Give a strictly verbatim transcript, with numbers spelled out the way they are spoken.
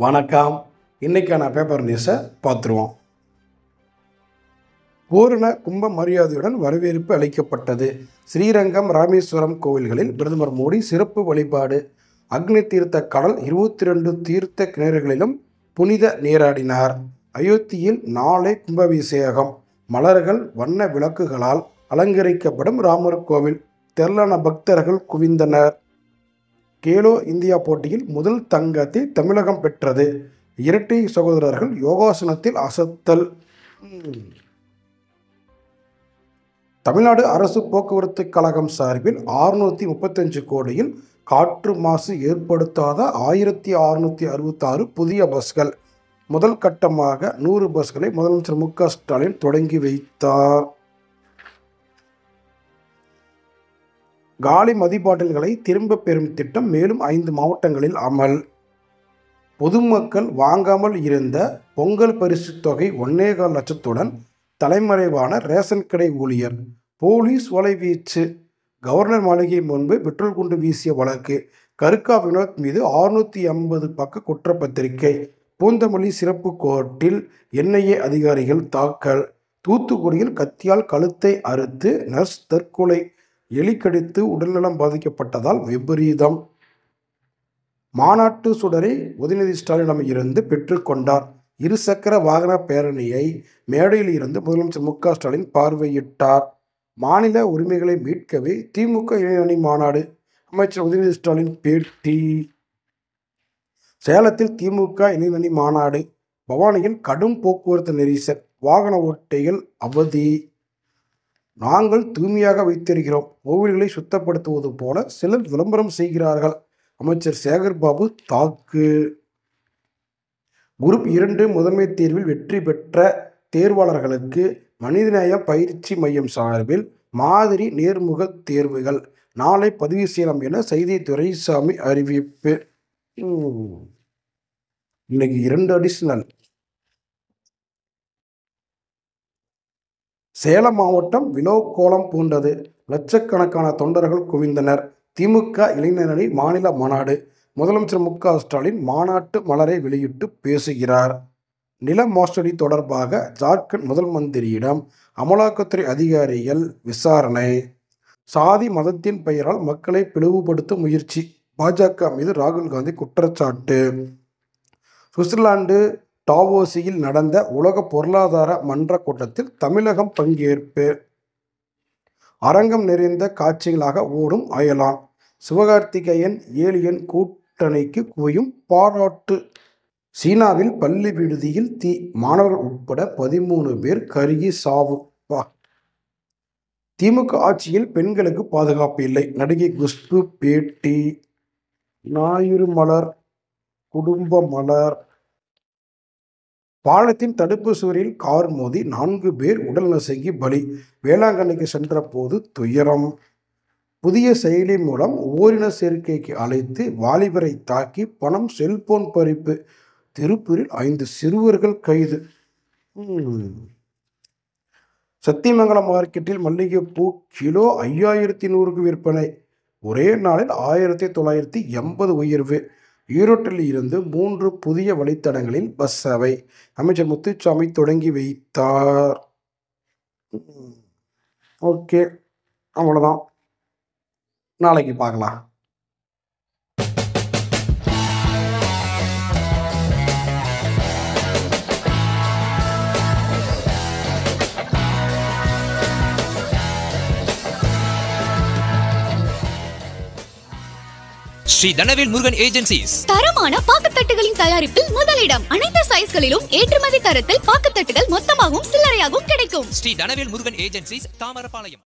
வணக்கம். இன்னைக்கான பேப்பர் நியூஸை பார்த்துருவோம். பூரண கும்ப மரியாதையுடன் வரவேற்பு அளிக்கப்பட்டது. ஸ்ரீரங்கம், ராமேஸ்வரம் கோவில்களில் பிரதமர் மோடி சிறப்பு வழிபாடு. அக்னி தீர்த்த கடல் இருபத்தி ரெண்டு தீர்த்த கிணறுகளிலும் புனித நீராடினார். அயோத்தியில் நாளை கும்பாபிஷேகம். மலர்கள், வண்ண விளக்குகளால் அலங்கரிக்கப்படும் ராமர் கோவில். திரளான பக்தர்கள் குவிந்தனர். கேலோ இந்தியா போட்டியில் முதல் தங்கத்தை தமிழகம் பெற்றது. இரட்டை சகோதரர்கள் யோகாசனத்தில் அசத்தல். தமிழ்நாடு அரசு போக்குவரத்து கழகம் சார்பில் அறுநூற்றி முப்பத்தஞ்சு கோடியில் காற்று மாசு ஏற்படுத்தாத ஆயிரத்தி அறுநூற்றி அறுபத்தாறு புதிய பஸ்கள். முதல் கட்டமாக நூறு பஸ்களை முதலமைச்சர் மு க ஸ்டாலின் தொடங்கி வைத்தார். காலி மதுபாட்டில்களை திரும்ப பெறும் திட்டம் மேலும் ஐந்து மாவட்டங்களில் அமல். பொதுமக்கள் வாங்காமல் இருந்த பொங்கல் பரிசு தொகை ஒன்னேகால் லட்சத்துடன் தலைமறைவான ரேஷன் கடை ஊழியர். போலீஸ் வலைவீச்சு. கவர்னர் மாளிகை முன்பு பெட்ரோல் குண்டு வீசிய வழக்கு. கருக்கா வினோத் மீது அறுநூற்றி ஐம்பது பக்க குற்றப்பத்திரிகை. பூந்தமல்லி சிறப்பு கோர்ட்டில் என் ஐ ஏ அதிகாரிகள் தாக்கல். தூத்துக்குடியில் கத்தியால் கழுத்தை அறுத்து நர்ஸ் தற்கொலை. எலி கடித்து உடல்நலம் பாதிக்கப்பட்டதால் விபரீதம். மாநாட்டு சுடரை உதயநிதி ஸ்டாலினிடம் இருந்து பெற்றுக்கொண்டார். இருசக்கர வாகன பேரணியை மேடையில் இருந்து முதலமைச்சர் மு க ஸ்டாலின் பார்வையிட்டார். மாநில உரிமைகளை மீட்கவே திமுக இளைஞரணி மாநாடு. அமைச்சர் உதயநிதி ஸ்டாலின் பேட்டி. சேலத்தில் திமுக இளைஞரணி மாநாடு. பவானியில் கடும் போக்குவரத்து நெரிசல். வாகன ஓட்டிகள் அவதி. நாங்கள் தூய்மையாக வைத்திருக்கிறோம். கோவில்களை சுத்தப்படுத்துவது போல சிலர் விளம்பரம் செய்கிறார்கள். அமைச்சர் சேகர் பாபு தாக்கு. குரூப் இரண்டு முதன்மை தேர்வில் வெற்றி பெற்ற தேர்வாளர்களுக்கு மனிதநேய பயிற்சி மையம் சார்பில் மாதிரி நேர்முக தேர்வுகள் நாளை பதிவு செய்யலாம் என செய்தி துரைசாமி அறிவிப்பு. இன்னைக்கு இரண்டு அடிஷனல். சேலம் மாவட்டம் விலோக்கோலம் பூண்டது. லட்சக்கணக்கான தொண்டர்கள் குவிந்தனர். திமுக இளைஞரணி மாநில மாநாடு. முதலமைச்சர் மு க ஸ்டாலின் மாநாட்டு மலரை வெளியிட்டு பேசுகிறார். நில மோசடி தொடர்பாக ஜார்க்கண்ட் முதல் மந்திரியிடம் அமலாக்கத்துறை அதிகாரிகள் விசாரணை. சாதி மதத்தின் பெயரால் மக்களை பிளவுபடுத்தும் முயற்சி. பா ஜ க மீது ராகுல் காந்தி குற்றச்சாட்டு. சுவிட்சர்லாந்து டாவோஸில் நடந்த உலக பொருளாதார மன்ற கூட்டத்தில் தமிழகம் பங்கேற்பு. அரங்கம் நிறைந்த காட்சிகளாக ஓடும் அயலான். சிவகார்த்திகேயன் ஏலியன் கூட்டணிக்கு குவியும் பாராட்டு. சீனாவில் பள்ளி விடுதியில் தீ. மாணவர்கள் உட்பட பதிமூணு பேர் கருகி சாவு. திமுக ஆட்சியில் பெண்களுக்கு பாதுகாப்பு இல்லை. நடிகை குஷ்பு பேட்டி. ஞாயிறு மலர் குடும்ப மலர். பாலத்தின் தடுப்பு சுவரில் கார் மோதி நான்கு பேர் உடல் நசுங்கி பலி. வேளாங்கண்ணிக்கு சென்ற போது துயரம். புதிய செயலி மூலம் ஓரின சேர்க்கைக்கு அழைத்து வாலிபரை தாக்கி பணம், செல்போன் பறிப்பு. திருப்பூரில் ஐந்து சிறுவர்கள் கைது. சத்தியமங்கலம் மார்க்கெட்டில் மல்லிகைப்பூ கிலோ ஐயாயிரத்தி நூறுக்கு விற்பனை. ஒரே நாளில் ஆயிரத்தி தொள்ளாயிரத்தி எண்பது உயர்வு. ஈரோட்டில் இருந்து மூன்று புதிய வழித்தடங்களில் பஸ் சேவை. அமைச்சர் முத்துசாமி தொடங்கி வைத்தார். ஓகே, அவ்வளோதான். நாளைக்கு பார்க்கலாம். ஸ்ரீ தனவேல் முருகன் ஏஜென்சிஸ். தரமான பாக்குத்தட்டுகளின் தயாரிப்பில் முதலிடம். அனைத்து சைஸ்களிலும் ஏற்றுமதி தரத்தில் பாக்குத்தட்டுகள் மொத்தமாகவும் சில்லறையாகவும் கிடைக்கும். ஸ்ரீ தனவேல் முருகன் ஏஜென்சிஸ், தாமரபாளையம்.